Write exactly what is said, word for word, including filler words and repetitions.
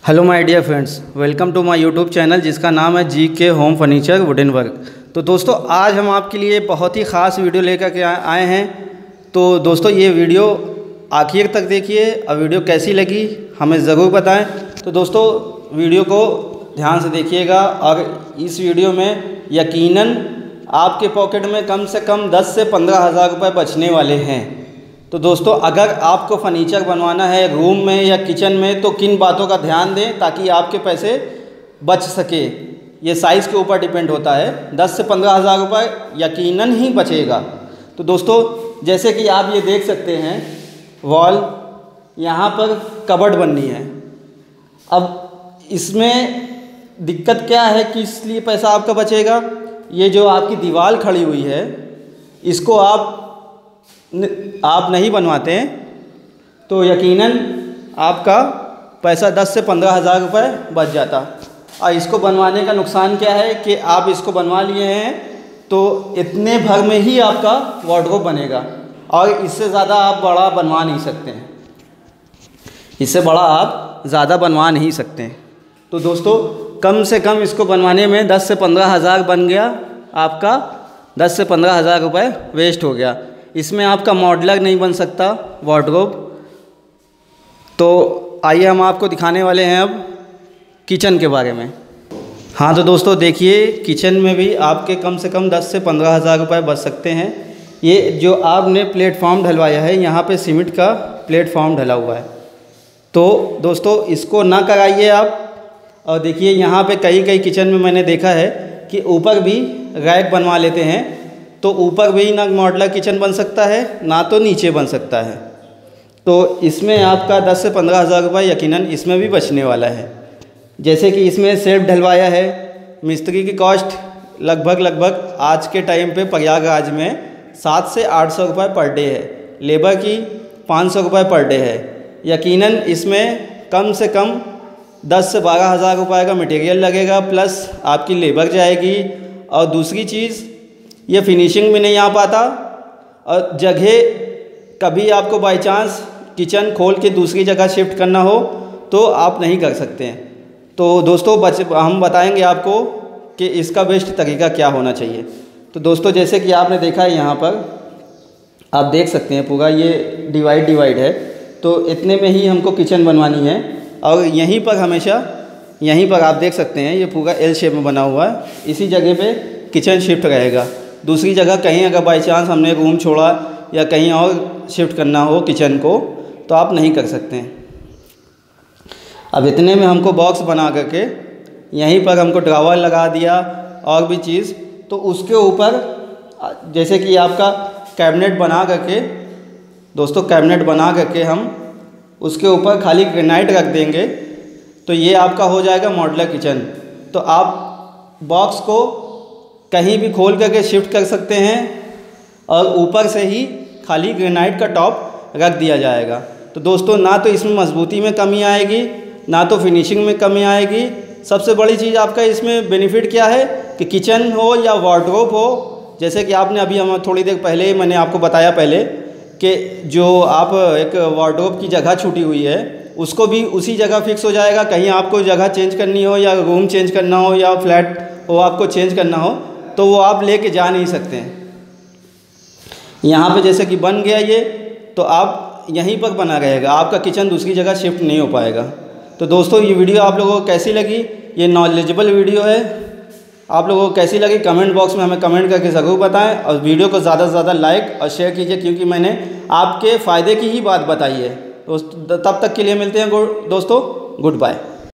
Hello my dear friends, welcome to my YouTube channel जिसका नाम है जी के होम फर्नीचर वुडन वर्क। तो दोस्तों आज हम आपके लिए बहुत ही ख़ास वीडियो लेकर के आए हैं। तो दोस्तों ये वीडियो आखिर तक देखिए और वीडियो कैसी लगी हमें ज़रूर बताएं। तो दोस्तों वीडियो को ध्यान से देखिएगा और इस वीडियो में यकीनन आपके पॉकेट में कम से कम दस से पंद्रह हज़ार रुपये बचने वाले हैं। तो दोस्तों अगर आपको फर्नीचर बनवाना है रूम में या किचन में तो किन बातों का ध्यान दें ताकि आपके पैसे बच सके। ये साइज़ के ऊपर डिपेंड होता है। दस से पंद्रह हज़ार रुपये यकीनन ही बचेगा। तो दोस्तों जैसे कि आप ये देख सकते हैं वॉल, यहाँ पर कबर्ड बननी है। अब इसमें दिक्कत क्या है कि इसलिए पैसा आपका बचेगा। ये जो आपकी दीवार खड़ी हुई है इसको आप आप नहीं बनवाते हैं तो यकीनन आपका पैसा दस से पंद्रह हज़ार रुपये बच जाता। और इसको बनवाने का नुकसान क्या है कि आप इसको बनवा लिए हैं तो इतने भर में ही आपका वार्डरोब बनेगा और इससे ज़्यादा आप बड़ा बनवा नहीं सकते हैं। इससे बड़ा आप ज़्यादा बनवा नहीं सकते हैं। तो दोस्तों कम से कम इसको बनवाने में दस से पंद्रह हज़ार बन गया, आपका दस से पंद्रह हज़ार रुपये वेस्ट हो गया। इसमें आपका मॉडलर नहीं बन सकता वार्डरोब। तो आइए हम आपको दिखाने वाले हैं अब किचन के बारे में। हाँ तो दोस्तों देखिए किचन में भी आपके कम से कम दस से पंद्रह हज़ार रुपये बच सकते हैं। ये जो आपने प्लेटफॉर्म ढलवाया है यहाँ पे सीमेंट का प्लेटफॉर्म ढला हुआ है। तो दोस्तों इसको ना कराइए आप। और देखिए यहाँ पे कई कई किचन में मैंने देखा है कि ऊपर भी रैक बनवा लेते हैं तो ऊपर भी ना मॉडलर किचन बन सकता है ना तो नीचे बन सकता है। तो इसमें आपका दस से पंद्रह हज़ार रुपये यकीनन इसमें भी बचने वाला है। जैसे कि इसमें सेल्फ ढलवाया है, मिस्त्री की कॉस्ट लगभग लगभग आज के टाइम पे प्रयागराज में सात से आठ सौ रुपये पर डे है। लेबर की पाँच सौ रुपये पर डे है। यकीनन इसमें कम से कम दस से बारह हज़ार रुपये का मटेरियल लगेगा प्लस आपकी लेबर जाएगी। और दूसरी चीज़ ये फिनिशिंग भी नहीं आ पाता और जगह कभी आपको बाय चांस किचन खोल के दूसरी जगह शिफ्ट करना हो तो आप नहीं कर सकते हैं। तो दोस्तों बच हम बताएंगे आपको कि इसका बेस्ट तरीका क्या होना चाहिए। तो दोस्तों जैसे कि आपने देखा है यहाँ पर आप देख सकते हैं पूरा ये डिवाइड डिवाइड है। तो इतने में ही हमको किचन बनवानी है और यहीं पर हमेशा यहीं पर आप देख सकते हैं ये पूरा एल शेप में बना हुआ है। इसी जगह पे किचन शिफ्ट रहेगा। दूसरी जगह कहीं अगर बाई चांस हमने रूम छोड़ा या कहीं और शिफ्ट करना हो किचन को तो आप नहीं कर सकते हैं। अब इतने में हमको बॉक्स बना करके यहीं पर हमको ड्रावर लगा दिया और भी चीज़। तो उसके ऊपर जैसे कि आपका कैबिनेट बना करके दोस्तों कैबिनेट बना करके हम उसके ऊपर खाली ग्रेनाइट रख देंगे तो ये आपका हो जाएगा मॉडलर किचन। तो आप बॉक्स को कहीं भी खोल करके शिफ्ट कर सकते हैं और ऊपर से ही खाली ग्रेनाइट का टॉप रख दिया जाएगा। तो दोस्तों ना तो इसमें मजबूती में कमी आएगी ना तो फिनिशिंग में कमी आएगी। सबसे बड़ी चीज़ आपका इसमें बेनिफिट क्या है कि किचन हो या वार्डरोब हो, जैसे कि आपने अभी हम थोड़ी देर पहले ही मैंने आपको बताया पहले कि जो आप एक वार्डरोब की जगह छूटी हुई है उसको भी उसी जगह फिक्स हो जाएगा। कहीं आपको जगह चेंज करनी हो या रूम चेंज करना हो या फ्लैट हो आपको चेंज करना हो तो वो आप लेके जा नहीं सकते हैं। यहाँ पे जैसे कि बन गया ये तो आप यहीं पर बना रहेगा, आपका किचन दूसरी जगह शिफ्ट नहीं हो पाएगा। तो दोस्तों ये वीडियो आप लोगों को कैसी लगी, ये नॉलेजेबल वीडियो है, आप लोगों को कैसी लगी कमेंट बॉक्स में हमें कमेंट करके ज़रूर बताएं और वीडियो को ज़्यादा से ज़्यादा लाइक और शेयर कीजिए क्योंकि मैंने आपके फ़ायदे की ही बात बताई है। तो तब तक के लिए मिलते हैं दोस्तों, गुड बाय।